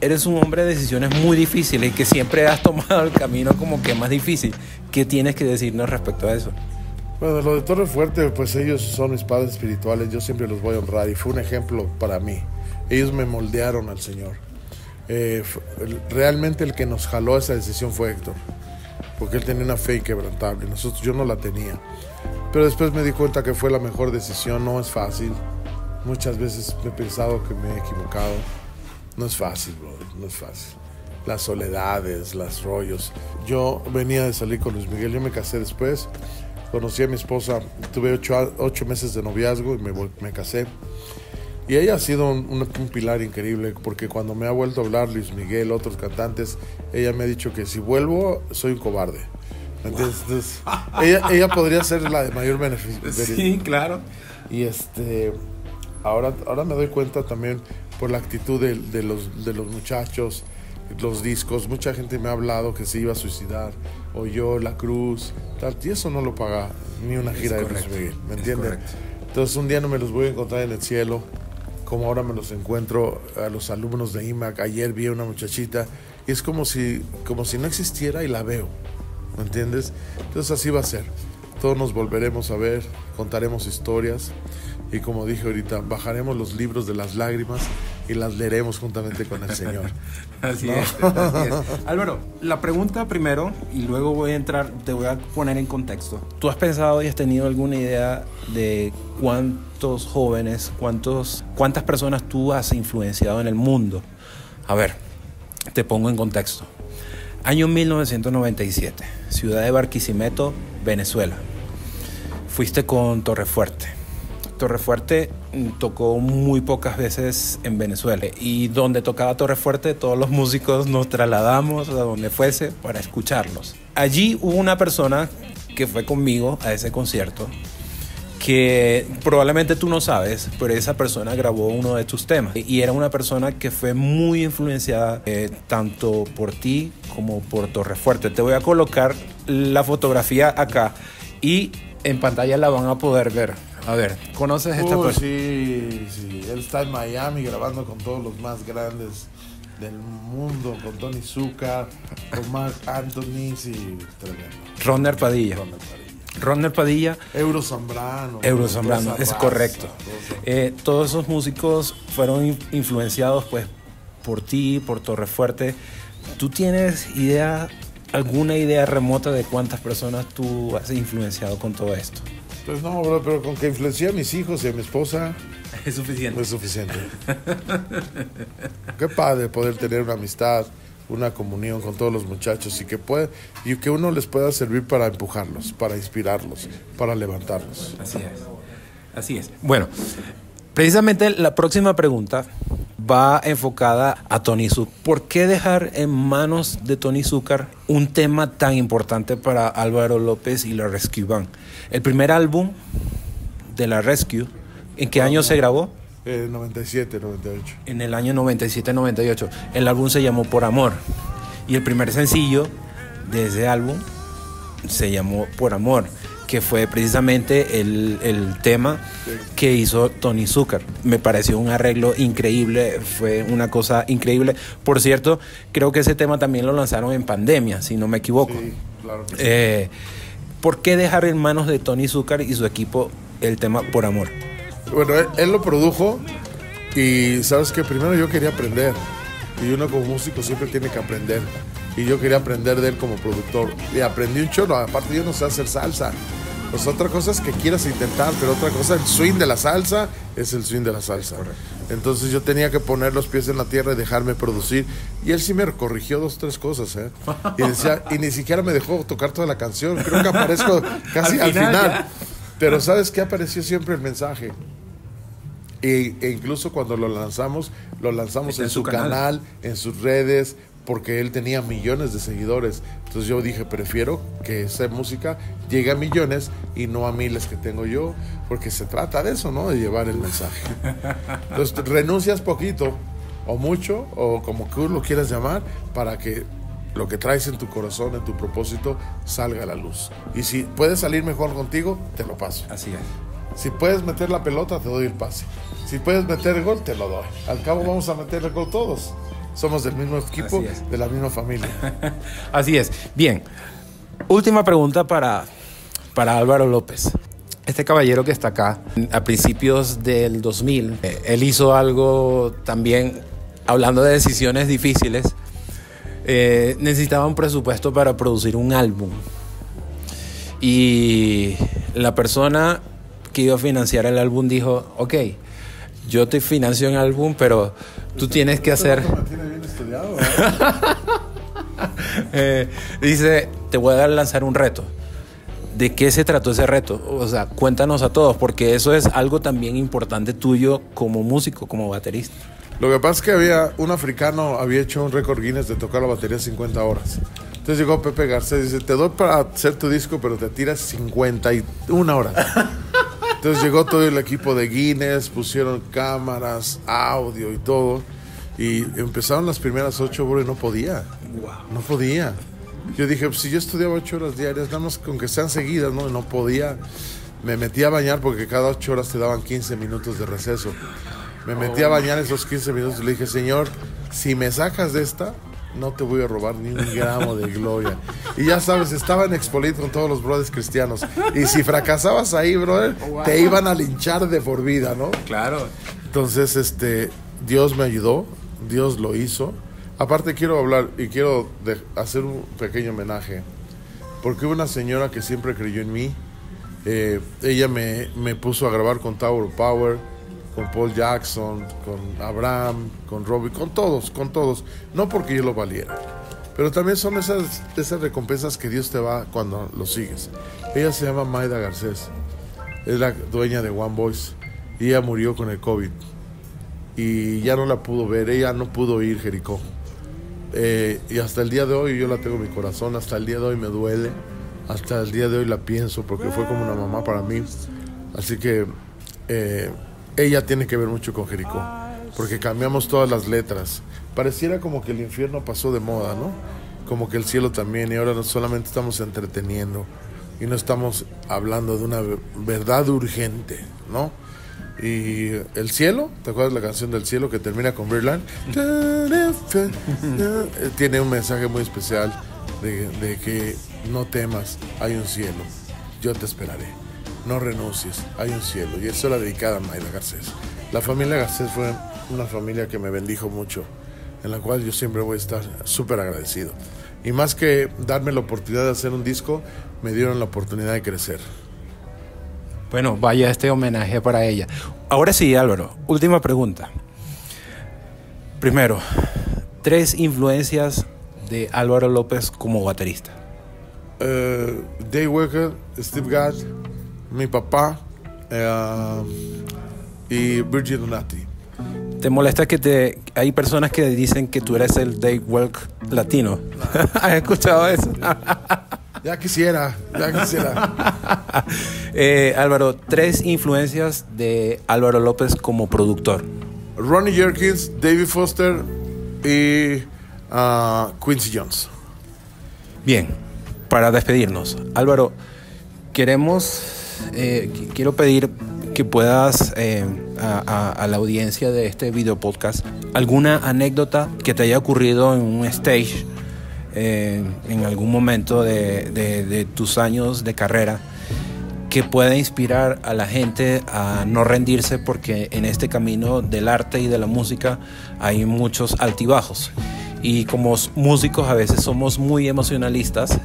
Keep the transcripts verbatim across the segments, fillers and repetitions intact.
eres un hombre de decisiones muy difíciles y que siempre has tomado el camino como que más difícil. ¿Qué tienes que decirnos respecto a eso? Bueno, lo de Torre Fuerte, pues ellos son mis padres espirituales, yo siempre los voy a honrar y fue un ejemplo para mí. Ellos me moldearon al Señor. Eh, realmente el que nos jaló esa decisión fue Héctor, porque él tenía una fe inquebrantable, nosotros, yo no la tenía. Pero después me di cuenta que fue la mejor decisión, no es fácil. Muchas veces he pensado que me he equivocado. No es fácil, brother, no es fácil. Las soledades, los rollos. Yo venía de salir con Luis Miguel, yo me casé después. Conocí a mi esposa, tuve ocho, ocho meses de noviazgo y me, me casé. Y ella ha sido un, un, un pilar increíble, porque cuando me ha vuelto a hablar Luis Miguel, otros cantantes, ella me ha dicho que si vuelvo, soy un cobarde. ¿Entiendes? Entonces, ella, ella podría ser la de mayor beneficio. Sí, claro. Y este, ahora, ahora me doy cuenta también por la actitud de, de, los, de los muchachos, los discos. Mucha gente me ha hablado que se iba a suicidar, o yo, la cruz, tal, y eso no lo paga ni una gira de Luis Miguel, ¿me entienden? Entonces un día no me los voy a encontrar en el cielo, como ahora me los encuentro a los alumnos de I M A C. Ayer vi a una muchachita y es como si, como si no existiera y la veo, ¿me entiendes? Entonces así va a ser. Todos nos volveremos a ver, contaremos historias y, como dije ahorita, bajaremos los libros de las lágrimas y las leeremos juntamente con el Señor. Así, ¿no? es, así es. Álvaro, la pregunta primero y luego voy a entrar, te voy a poner en contexto. ¿Tú has pensado y has tenido alguna idea de cuántos jóvenes, cuántos, cuántas personas tú has influenciado en el mundo? A ver, te pongo en contexto. Año mil novecientos noventa y siete, ciudad de Barquisimeto, Venezuela. Fuiste con Torre Fuerte. Torre Fuerte tocó muy pocas veces en Venezuela, y donde tocaba Torre Fuerte todos los músicos nos trasladamos a donde fuese para escucharlos. Allí hubo una persona que fue conmigo a ese concierto que probablemente tú no sabes, pero esa persona grabó uno de tus temas y era una persona que fue muy influenciada eh, tanto por ti como por Torre Fuerte. Te voy a colocar la fotografía acá y en pantalla la van a poder ver. A ver, ¿conoces esta uh, persona? Sí, sí, él está en Miami grabando con todos los más grandes del mundo, con Tony Zucker, con Marc Anthony, sí, tremendo. Ronner Padilla. Ronner Padilla. Ronner Padilla. Euro Zambrano. Euro Zambrano, es raza, correcto. cosa. Eh, todos esos músicos fueron in- influenciados pues por ti, por Torre Fuerte. ¿Tú tienes idea, alguna idea remota de cuántas personas tú has influenciado con todo esto? Pues no, bro, pero con que influencié a mis hijos y a mi esposa Es suficiente. es suficiente. Qué padre poder tener una amistad, una comunión con todos los muchachos y que puede, y que uno les pueda servir para empujarlos, para inspirarlos, para levantarlos. Así es. Así es. Bueno, precisamente la próxima pregunta va enfocada a Tony Zucker. ¿Por qué dejar en manos de Tony Zucker un tema tan importante para Álvaro López y la Rescue Band? El primer álbum de la Rescue, ¿en qué año se grabó? Eh, noventa y siete, noventa y ocho. En el año noventa y siete noventa y ocho. El álbum se llamó Por Amor. Y el primer sencillo de ese álbum se llamó Por Amor, que fue precisamente el, el tema que hizo Tony Zucker. Me pareció un arreglo increíble, fue una cosa increíble. Por cierto, creo que ese tema también lo lanzaron en pandemia, si no me equivoco. Sí, claro que sí. Eh, ¿Por qué dejar en manos de Tony Zucker y su equipo el tema Por Amor? Bueno, él, él lo produjo y sabes que primero yo quería aprender, y uno como músico siempre tiene que aprender, y yo quería aprender de él como productor y aprendí un chorro. Aparte yo no sé hacer salsa, pues otra cosa es que quieras intentar, pero otra cosa, el swing de la salsa es el swing de la salsa. Entonces yo tenía que poner los pies en la tierra y dejarme producir, y él sí me corrigió dos tres cosas, ¿eh? Y decía, y ni siquiera me dejó tocar toda la canción, creo que aparezco casi al final, al final. Pero ¿sabes qué? Apareció siempre el mensaje. E, e incluso cuando lo lanzamos, lo lanzamos en, en su, su canal. canal, en sus redes, porque él tenía millones de seguidores. Entonces yo dije, prefiero que esa música llegue a millones y no a miles que tengo yo, porque se trata de eso, ¿no? De llevar el mensaje. Entonces renuncias poquito, o mucho, o como tú lo quieras llamar, para que lo que traes en tu corazón, en tu propósito, salga a la luz. Y si puedes salir mejor contigo, te lo paso. Así es. Si puedes meter la pelota, te doy el pase. Si puedes meter el gol, te lo doy. Al cabo vamos a meter el gol todos. somos del mismo equipo, de la misma familia. Así es. Bien, última pregunta para, para Álvaro López. Este caballero que está acá, a principios del dos mil, eh, él hizo algo también, hablando de decisiones difíciles, eh, necesitaba un presupuesto para producir un álbum. Y la persona que iba a financiar el álbum dijo, ok, yo te financio el álbum, pero tú tienes que hacer... Me tiene bien estudiado, eh, dice, te voy a lanzar un reto. ¿De qué se trató ese reto? O sea, cuéntanos a todos, porque eso es algo también importante tuyo como músico, como baterista. Lo que pasa es que había un africano, había hecho un récord Guinness de tocar la batería cincuenta horas. Entonces llegó Pepe Garcés y dice, te doy para hacer tu disco, pero te tiras cincuenta y una horas. Entonces llegó todo el equipo de Guinness, pusieron cámaras, audio y todo. Y empezaron las primeras ocho, bro, y no podía. No podía. Yo dije, pues si yo estudiaba ocho horas diarias, nada más con que sean seguidas, ¿no? No podía. Me metí a bañar porque cada ocho horas te daban quince minutos de receso. Me metí a bañar esos quince minutos y le dije, Señor, si me sacas de esta, no te voy a robar ni un gramo de gloria. Y ya sabes, estaba en Expolit con todos los brothers cristianos. Y si fracasabas ahí, brother, wow, te iban a linchar de por vida, ¿no? Claro. Entonces, este, Dios me ayudó, Dios lo hizo. Aparte quiero hablar y quiero de, hacer un pequeño homenaje. Porque hubo una señora que siempre creyó en mí. Eh, ella me, me puso a grabar con Tower of Power, con Paul Jackson, con Abraham, con Robbie, con todos, con todos. No porque yo lo valiera, pero también son esas, esas recompensas que Dios te va cuando lo sigues. Ella se llama Maida Garcés, es la dueña de One Voice, y ella murió con el COVID. Y ya no la pudo ver, ella no pudo ir Jericó. Eh, y hasta el día de hoy yo la tengo en mi corazón, hasta el día de hoy me duele, hasta el día de hoy la pienso, porque fue como una mamá para mí. Así que... Eh, ella tiene que ver mucho con Jericó, porque cambiamos todas las letras. Pareciera como que el infierno pasó de moda, ¿no? Como que el cielo también, y ahora no solamente estamos entreteniendo y no estamos hablando de una verdad urgente, ¿no? Y el cielo, ¿te acuerdas la canción del cielo que termina con Birdland? Tiene un mensaje muy especial de, de que no temas, hay un cielo, yo te esperaré. No renuncies, hay un cielo. Y eso la dedicada a Maida Garcés. La familia Garcés fue una familia que me bendijo mucho, en la cual yo siempre voy a estar súper agradecido. Y más que darme la oportunidad de hacer un disco, me dieron la oportunidad de crecer. Bueno, vaya este homenaje para ella. Ahora sí, Álvaro, última pregunta. Primero, tres influencias de Álvaro López como baterista. Uh, Dave Wecker, Steve Gadd, mi papá uh, y Virgil Donati. ¿Te molesta que te hay personas que dicen que tú eres el Dave Welk latino? No. ¿Has escuchado eso? Ya quisiera, ya quisiera. eh, Álvaro, tres influencias de Álvaro López como productor. Ronnie Jerkins, David Foster y uh, Quincy Jones. Bien, para despedirnos, Álvaro, queremos... Eh, quiero pedir que puedas eh, a, a, a la audiencia de este video podcast alguna anécdota que te haya ocurrido en un stage eh, en algún momento de, de, de tus años de carrera que pueda inspirar a la gente a no rendirse, porque en este camino del arte y de la música hay muchos altibajos. Y como músicos a veces somos muy emocionalistas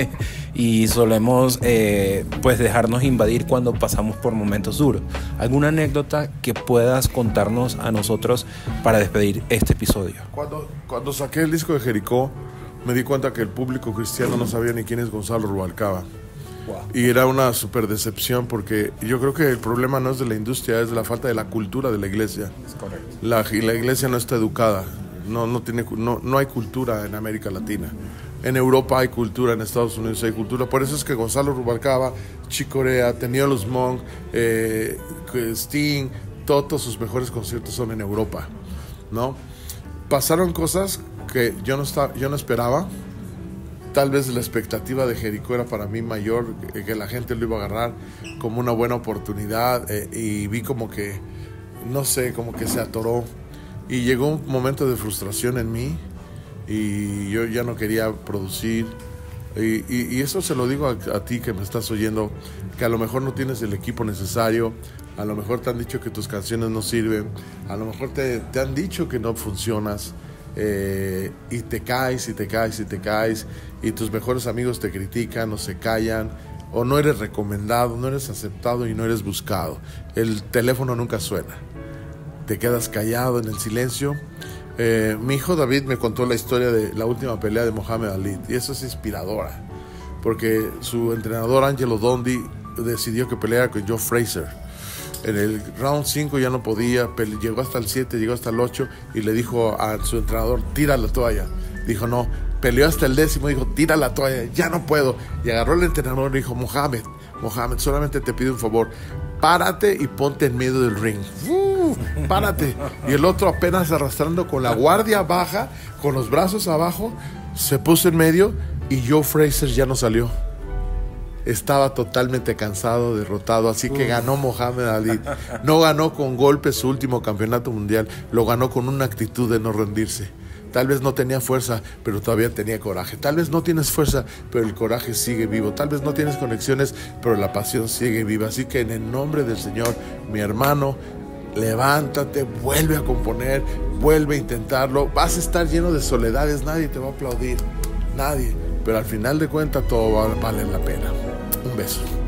y solemos eh, pues dejarnos invadir cuando pasamos por momentos duros. ¿Alguna anécdota que puedas contarnos a nosotros para despedir este episodio? Cuando, cuando saqué el disco de Jericó, me di cuenta que el público cristiano no sabía ni quién es Gonzalo Rubalcaba. Wow. Y era una súper decepción, porque yo creo que el problema no es de la industria, es de la falta de la cultura de la iglesia. Es correcto. La, la iglesia no está educada. No, no, tiene, no, no hay cultura en América Latina. En Europa hay cultura, en Estados Unidos hay cultura. Por eso es que Gonzalo Rubalcaba, Chick Corea, Thelonious Monk, eh, Sting, todos sus mejores conciertos son en Europa, ¿no? Pasaron cosas que yo no, estaba, yo no esperaba. Tal vez la expectativa de Jericó era para mí mayor, que, que la gente lo iba a agarrar como una buena oportunidad, eh, y vi como que, no sé, como que se atoró. Y llegó un momento de frustración en mí y yo ya no quería producir. Y, y, y eso se lo digo a, a ti que me estás oyendo, que a lo mejor no tienes el equipo necesario, a lo mejor te han dicho que tus canciones no sirven, a lo mejor te, te han dicho que no funcionas, eh, y te caes y te caes y te caes y tus mejores amigos te critican o se callan, o no eres recomendado, no eres aceptado y no eres buscado. El teléfono nunca suena, te quedas callado en el silencio. Eh, mi hijo David me contó la historia de la última pelea de Muhammad Ali, y eso es inspiradora, porque su entrenador Angelo Dondi decidió que peleara con Joe Frazier. En el round cinco ya no podía, pele- llegó hasta el siete, llegó hasta el ocho y le dijo a su entrenador, tira la toalla. Dijo no, peleó hasta el décimo, dijo tira la toalla, ya no puedo. Y agarró el entrenador y dijo, Mohamed, Mohamed, solamente te pido un favor, párate y ponte en medio del ring. Uh, párate. Y el otro, apenas arrastrando con la guardia baja, con los brazos abajo, se puso en medio y Joe Frazier ya no salió. Estaba totalmente cansado, derrotado, así que ganó Muhammad Ali. No ganó con golpes su último campeonato mundial, lo ganó con una actitud de no rendirse. Tal vez no tenía fuerza, pero todavía tenía coraje. Tal vez no tienes fuerza, pero el coraje sigue vivo. Tal vez no tienes conexiones, pero la pasión sigue viva. Así que en el nombre del Señor, mi hermano, levántate, vuelve a componer, vuelve a intentarlo. Vas a estar lleno de soledades, nadie te va a aplaudir, nadie. Pero al final de cuentas todo va a valer la pena. Un beso.